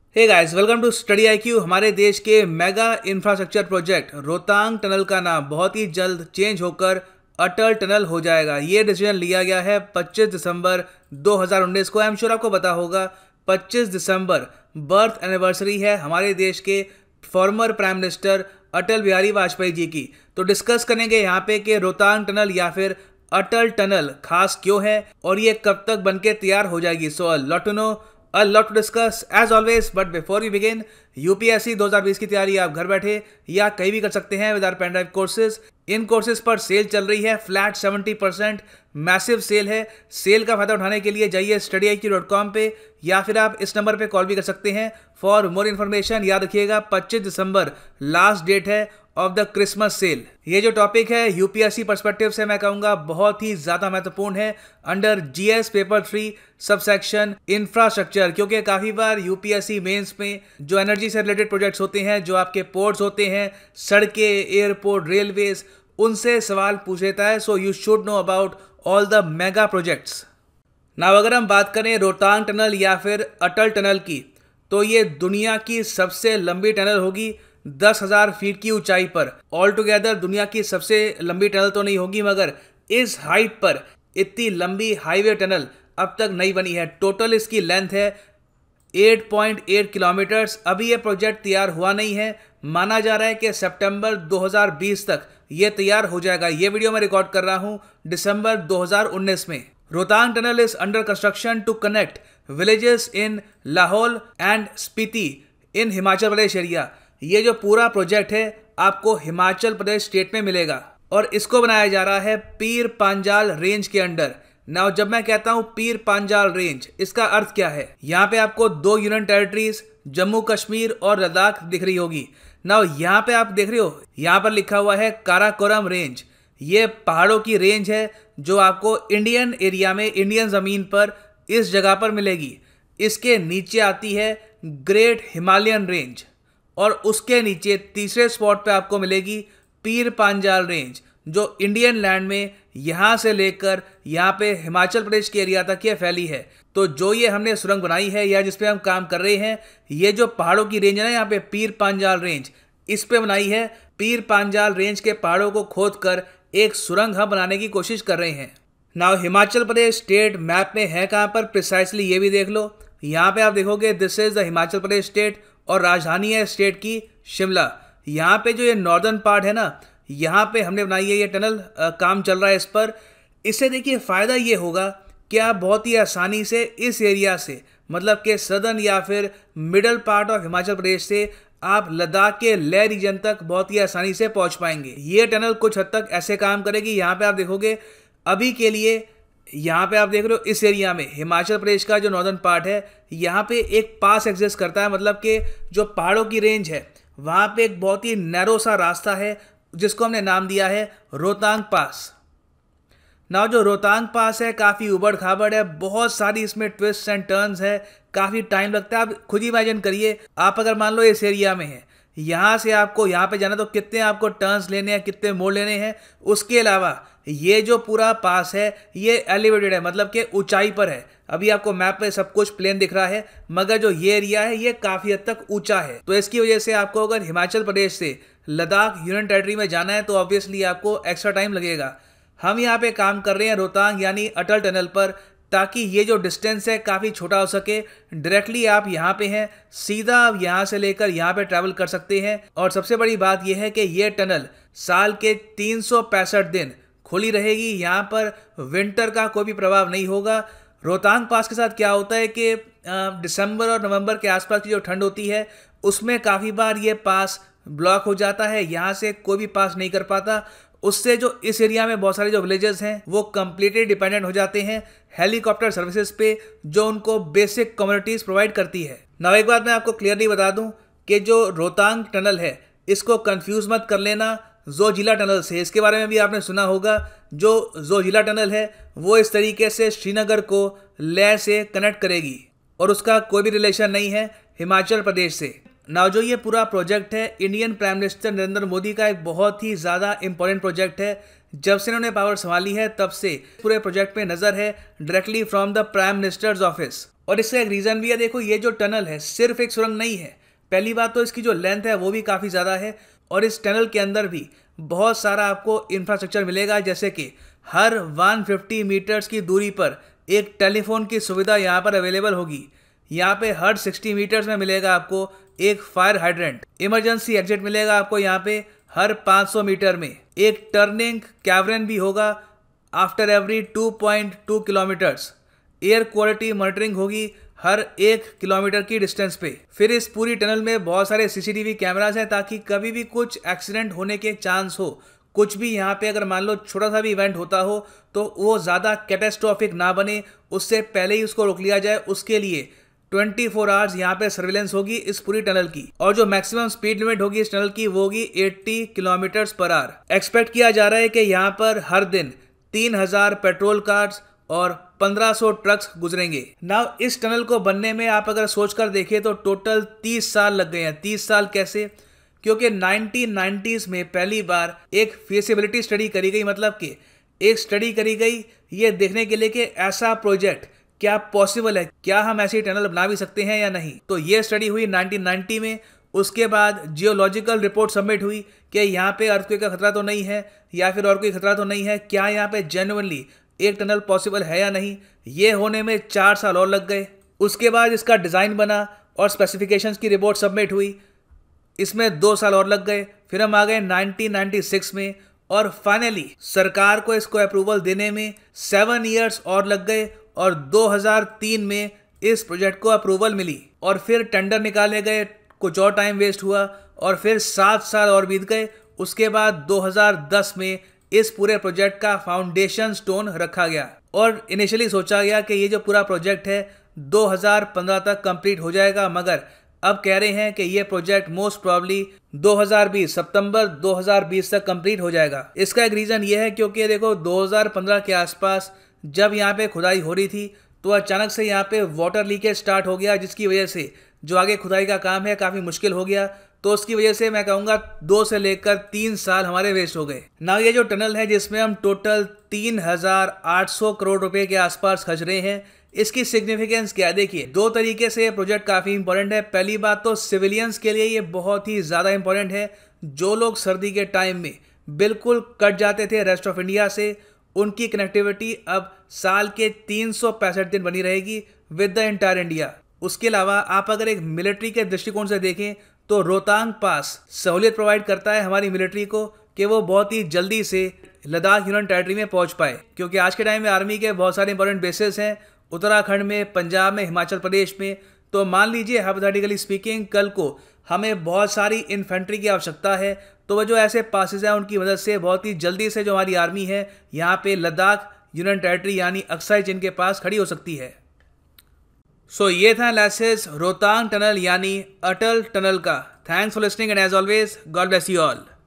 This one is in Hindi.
Hey guys, welcome to study I Q. हमारे देश के mega infrastructure project Rohtang tunnel का नाम बहुत ही जल्द चेंज होकर अटल टनल हो जाएगा। ये डिसीजन लिया गया है 25 दिसंबर 2019 को। आई एम श्योर आपको पता होगा 25 दिसंबर बर्थ एनिवर्सरी है हमारे देश के former prime minister Atal Bihari Vajpayee ji की। तो डिस्कस करेंगे यहाँ पे कि रोहतांग टनल या फिर अटल टनल खास क्यों है और ये कब तक बनके तैयार हो जाएगी। So lot to know, a lot to discuss as always, but before we begin, UPSC 2020 की तैयारी आप घर बैठे या कहीं भी कर सकते हैं with our pen drive courses. इन कोर्सेज पर सेल चल रही है, फ्लैट 70% मैसिव सेल है। सेल का फायदा उठाने के लिए जाइए StudyIQ.com पे या फिर आप इस नंबर पे कॉल भी कर सकते हैं फॉर मोर इन्फॉर्मेशन। याद रखिएगा 25 दिसंबर लास्ट डेट है ऑफ द क्रिसमस सेल। ये जो टॉपिक है यूपीएससी पर्सपेक्टिव से मैं कहूंगा बहुत ही ज्यादा महत्वपूर्ण है under GS paper 3 subsection infrastructure, क्योंकि काफी बार यूपीएससी मेंस में जो एनर्जी से रिलेटेड प्रोजेक्ट्स होते हैं, जो आपके पोर्ट्स होते हैं, सड़कें, एयरपोर्ट, रेलवेज, उनसे सवाल पूछ लेता है। So you should know about all the mega projects. Now अगर हम बात करें रोहतांग टनल या फिर अटल टनल की, तो ये दुनिया की सबसे लंबी टनल होगी 10,000 फीट की ऊंचाई पर। ऑल टुगेदर दुनिया की सबसे लंबी टनल तो नहीं होगी, मगर इस हाइट पर इतनी लंबी हाईवे टनल अब तक नहीं बनी है। टोटल इसकी लेंथ है 8.8 किलोमीटर्स। अभी ये प्रोजेक्ट तैयार हुआ नहीं है, माना जा रहा है कि सितंबर 2020 तक ये तैयार हो जाएगा। ये वीडियो मैं रिकॉर्ड कर रहा हूं दिसंबर 2019 में। Rohtang tunnel is under construction to connect villages in Lahaul and Spiti in Himachal Pradesh area. ये जो पूरा प्रोजेक्ट है आपको हिमाचल प्रदेश स्टेट में मिलेगा और इसको बनाया जा रहा है पीर पांजाल रेंज के अंडर। नाउ जब मैं कहता हूं पीर पांजाल रेंज, इसका अर्थ क्या है? यहाँ पे आपको 2 यूनियन टेरिटरीज जम्मू कश्मीर और लद्दाख दिख रही होगी। नाउ यहाँ पे आप देख रहे हो, यहाँ पर लिखा हुआ है काराकोरम रेंज। ये पहाड़ों की रेंज है जो आपको इंडियन एरिया में, इंडियन जमीन पर इस जगह पर मिलेगी। इसके नीचे आती है ग्रेट हिमालयन रेंज और उसके नीचे तीसरे स्पॉट पे आपको मिलेगी पीर पांजाल रेंज, जो इंडियन लैंड में यहाँ से लेकर यहाँ पे हिमाचल प्रदेश के एरिया तक ये फैली है। तो जो ये हमने सुरंग बनाई है या जिस पे हम काम कर रहे हैं, ये जो पहाड़ों की रेंज है ना, यहाँ पे पीर पांजाल रेंज, इस पे बनाई है। पीर पांजाल रेंज के पहाड़ों को खोद कर एक सुरंग हम बनाने की कोशिश कर रहे हैं। Now Himachal Pradesh state map में है कहाँ पर प्रिसाइसली, ये भी देख लो। यहाँ पे आप देखोगे this is the Himachal Pradesh state और राजधानी है स्टेट की शिमला। यहाँ पे जो ये नॉर्दर्न पार्ट है ना, यहाँ पे हमने बनाई है ये टनल। काम चल रहा है इस पर। इससे देखिए फ़ायदा ये होगा कि आप बहुत ही आसानी से इस एरिया से, मतलब कि सदर्न या फिर middle part of Himachal Pradesh से आप लद्दाख के लेह रीजन तक बहुत ही आसानी से पहुँच पाएंगे। ये टनल कुछ हद तक ऐसे काम करेगी। यहाँ पे आप देखोगे अभी के लिए, यहाँ पे आप देख रहे हो इस एरिया में हिमाचल प्रदेश का जो नॉर्दर्न पार्ट है, यहाँ पे एक पास एग्जिस्ट करता है, मतलब कि जो पहाड़ों की रेंज है वहाँ पे एक बहुत ही नैरो सा रास्ता है जिसको हमने नाम दिया है रोहतांग पास। ना जो रोहतांग पास है काफ़ी उबड़ खाबड़ है, बहुत सारी इसमें ट्विस्ट एंड टर्न्स है, काफ़ी टाइम लगता है। आप खुद ही इमेजिन करिए, आप अगर मान लो इस एरिया में है, यहाँ से आपको यहाँ पे जाना तो कितने आपको टर्न्स लेने हैं, कितने मोड़ लेने हैं। उसके अलावा ये जो पूरा पास है ये एलिवेटेड है, मतलब कि ऊंचाई पर है। अभी आपको मैप पे सब कुछ प्लेन दिख रहा है, मगर जो ये एरिया है ये काफ़ी हद तक ऊंचा है। तो इसकी वजह से आपको अगर हिमाचल प्रदेश से लद्दाख यूनियन टेरिटरी में जाना है तो ऑब्वियसली आपको एक्स्ट्रा टाइम लगेगा। हम यहाँ पे काम कर रहे हैं रोहतांग यानी अटल टनल पर, ताकि ये जो डिस्टेंस है काफ़ी छोटा हो सके। डायरेक्टली आप यहाँ पे हैं, सीधा आप यहाँ से लेकर यहाँ पे ट्रैवल कर सकते हैं। और सबसे बड़ी बात यह है कि ये टनल साल के 365 दिन खुली रहेगी। यहाँ पर विंटर का कोई भी प्रभाव नहीं होगा। रोहतांग पास के साथ क्या होता है कि दिसंबर और नवंबर के आसपास की जो ठंड होती है उसमें काफ़ी बार ये पास ब्लॉक हो जाता है, यहाँ से कोई भी पास नहीं कर पाता। उससे जो इस एरिया में बहुत सारे जो विलेजेस हैं वो कम्प्लीटली डिपेंडेंट हो जाते हैं हेलीकॉप्टर सर्विसेज पे, जो उनको बेसिक कम्युनिटीज़ प्रोवाइड करती है। ना एक बात मैं आपको क्लियरली बता दूं कि जो रोहतांग टनल है इसको कंफ्यूज मत कर लेना जोजिला टनल से। इसके बारे में भी आपने सुना होगा। जो जोजिला टनल है वो इस तरीके से श्रीनगर को लेह से कनेक्ट करेगी और उसका कोई भी रिलेशन नहीं है हिमाचल प्रदेश से। ना जो ये पूरा प्रोजेक्ट है Indian prime minister Narendra Modi का एक बहुत ही ज़्यादा इंपॉर्टेंट प्रोजेक्ट है। जब से इन्होंने पावर संभाली है तब से पूरे प्रोजेक्ट पे नज़र है directly from the prime minister's office. और इसका एक रीज़न भी है, देखो ये जो टनल है सिर्फ एक सुरंग नहीं है। पहली बात तो इसकी जो लेंथ है वो भी काफ़ी ज़्यादा है और इस टनल के अंदर भी बहुत सारा आपको इंफ्रास्ट्रक्चर मिलेगा, जैसे कि हर 150 मीटर्स की दूरी पर एक टेलीफोन की सुविधा यहाँ पर अवेलेबल होगी। यहाँ पे हर 60 मीटर्स में मिलेगा आपको एक फायर हाइड्रेंट। इमरजेंसी एग्जिट मिलेगा आपको यहाँ पे हर 500 मीटर में। एक टर्निंग कैवरन भी होगा after every 2.2 kilometres. Air quality monitoring होगी हर 1 किलोमीटर की डिस्टेंस पे। फिर इस पूरी टनल में बहुत सारे सीसीटीवी कैमरास हैं ताकि कभी भी कुछ एक्सीडेंट होने के चांस हो। कुछ भी यहाँ पे अगर मान लो छोटा सा भी इवेंट होता हो तो वो ज़्यादा कैटेस्ट्रॉफिक ना बने, उससे पहले ही उसको रोक लिया जाए। उसके लिए 24 आवर्स यहाँ पे सर्विलेंस होगी इस पूरी टनल की। और जो मैक्सिमम स्पीड लिमिट होगी इस टनल की वो होगी 80 किलोमीटर्स पर आवर। एक्सपेक्ट किया जा रहा है कि यहाँ पर हर दिन 3000 पेट्रोल कार्स और 1500 ट्रक्स गुजरेंगे। नाउ इस टनल को बनने में आप अगर सोच कर देखें तो टोटल 30 साल लग गए हैं। 30 साल कैसे? क्योंकि 1990s में पहली बार एक फीसिबिलिटी स्टडी करी गई, मतलब कि एक स्टडी करी गई ये देखने के लिए कि ऐसा प्रोजेक्ट क्या पॉसिबल है, क्या हम ऐसी टनल बना भी सकते हैं या नहीं। तो ये स्टडी हुई 1990 में। उसके बाद जियोलॉजिकल रिपोर्ट सबमिट हुई कि यहाँ पे अर्थक्वेक का खतरा तो नहीं है या फिर और कोई खतरा तो नहीं है, क्या यहाँ पे जेन्युइनली एक टनल पॉसिबल है या नहीं। ये होने में 4 साल और लग गए। उसके बाद इसका डिज़ाइन बना और स्पेसिफिकेशंस की रिपोर्ट सबमिट हुई, इसमें 2 साल और लग गए। फिर हम आ गए 1996 में और फाइनली सरकार को इसको अप्रूवल देने में 7 ईयर्स और लग गए और 2003 में इस प्रोजेक्ट को अप्रूवल मिली। और फिर टेंडर निकाले गए, कुछ और टाइम वेस्ट हुआ और फिर 7 साल और बीत गए। उसके बाद 2010 में इस पूरे प्रोजेक्ट का फाउंडेशन स्टोन रखा गया और इनिशियली सोचा गया कि ये जो पूरा प्रोजेक्ट है 2015 तक कंप्लीट हो जाएगा, मगर अब कह रहे हैं कि ये प्रोजेक्ट मोस्ट प्रॉब्ली 2020 सितंबर 2020 तक कंप्लीट हो जाएगा। इसका एक रीज़न ये है क्योंकि देखो 2015 के आसपास जब यहाँ पे खुदाई हो रही थी तो अचानक से यहाँ पे वाटर लीकेज स्टार्ट हो गया, जिसकी वजह से जो आगे खुदाई का काम है काफ़ी मुश्किल हो गया। तो उसकी वजह से मैं कहूँगा 2 से लेकर 3 साल हमारे वेस्ट हो गए ना। ये जो टनल है जिसमें हम टोटल 3800 करोड़ रुपए के आसपास खर्च रहे हैं, इसकी सिग्निफिकेंस क्या है? देखिए 2 तरीके से ये प्रोजेक्ट काफ़ी इंपॉर्टेंट है। पहली बात तो सिविलियंस के लिए ये बहुत ही ज़्यादा इंपॉर्टेंट है। जो लोग सर्दी के टाइम में बिल्कुल कट जाते थे रेस्ट ऑफ इंडिया से, उनकी कनेक्टिविटी अब साल के 365 दिन बनी रहेगी विद द एंटायर इंडिया। उसके अलावा आप अगर एक मिलिट्री के दृष्टिकोण से देखें तो रोहतांग पास सहूलियत प्रोवाइड करता है हमारी मिलिट्री को कि वो बहुत ही जल्दी से लद्दाख यूनियन टेरिटरी में पहुंच पाए, क्योंकि आज के टाइम में आर्मी के बहुत सारे इंपॉर्टेंट बेसेस हैं उत्तराखंड में, पंजाब में, हिमाचल प्रदेश में। तो मान लीजिए हाइपोथेटिकली स्पीकिंग कल को हमें बहुत सारी इन्फेंट्री की आवश्यकता है, तो वो जो ऐसे पासेस हैं उनकी मदद से बहुत ही जल्दी से जो हमारी आर्मी है यहाँ पे लद्दाख यूनियन टेरिटरी यानी अक्साई चीन के पास खड़ी हो सकती है। सो ये था एनालिसिस रोहतांग टनल यानी अटल टनल का। Thanks for listening and as always God bless you all.